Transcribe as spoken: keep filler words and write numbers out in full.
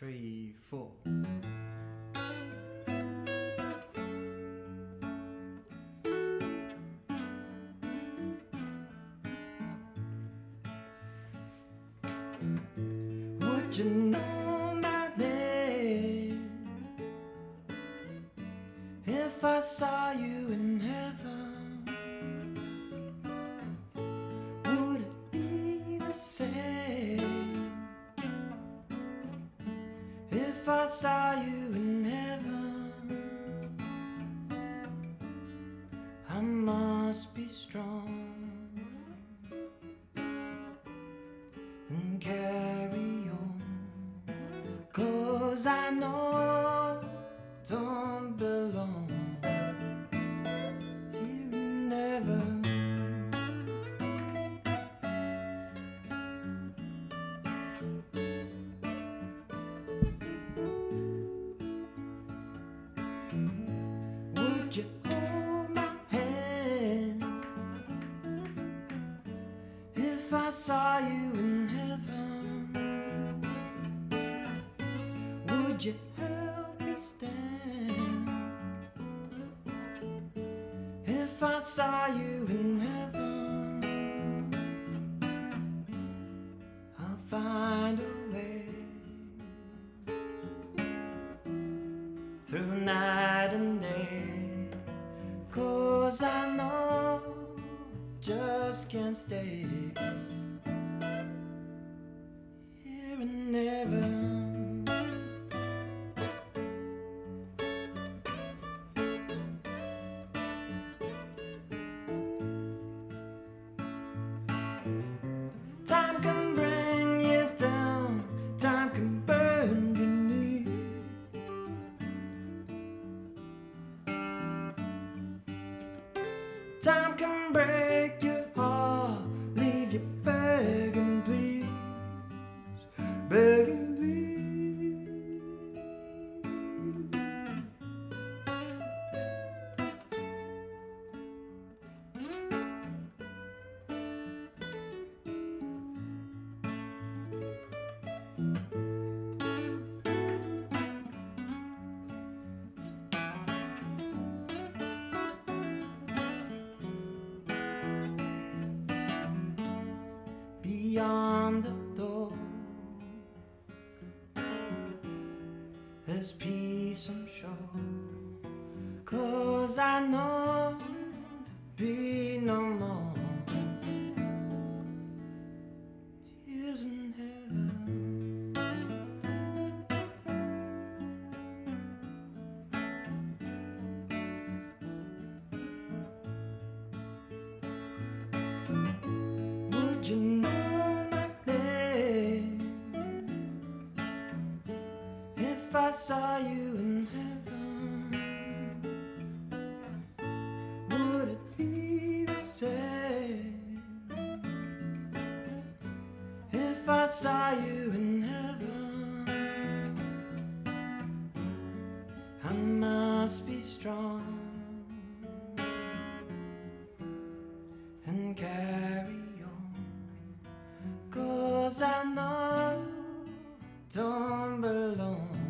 three, four. Would you know my name if I saw you in heaven? Would it be the same if I saw you in heaven? I must be strong and carry on, 'cause I know don't belong here and ever. Would you hold my hand if I saw you in heaven? Would you help me stand if I saw you in heaven? I'll find a way through night and day, 'cause I know just can't stay here and ever. Time can bring you down, time can burn your knee. Time can break your heart, leave you begging please, begging please. Beyond the door, there's peace I'm sure, 'cause I know there'll be no more tears in heaven. Would you know my name if I saw you in heaven? Would it be the same if I saw you in heaven? I must be strong and carry on, 'cause I know don't belong